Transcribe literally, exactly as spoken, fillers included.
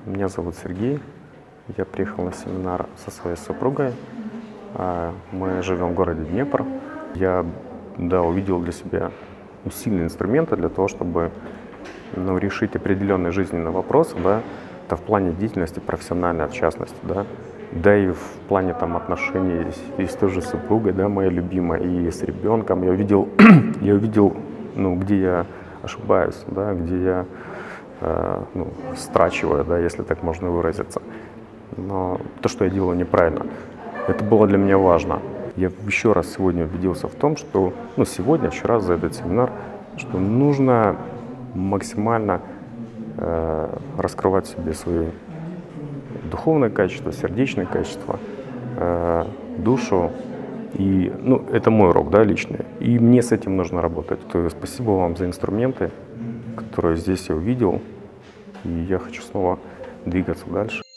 Меня зовут Сергей. Я приехал на семинар со своей супругой. Мы живем в городе Днепр. Я да, увидел для себя сильные инструменты для того, чтобы ну, решить определенные жизненные вопросы, да, это в плане деятельности профессиональной, в частности, да, да и в плане там, отношений и с той же супругой, да, моей любимой, и с ребенком. Я увидел, я увидел ну, где я ошибаюсь, да, где я э, ну, страчиваю, да, если так можно выразиться. Но то, что я делаю неправильно, это было для меня важно. Я еще раз сегодня убедился в том, что, ну, сегодня, вчера за этот семинар, что нужно максимально э, раскрывать в себе свои духовные качества, сердечные качества, э, душу. И, ну, это мой урок, да, личный. И мне с этим нужно работать. То есть спасибо вам за инструменты, которые здесь я увидел. И я хочу снова двигаться дальше.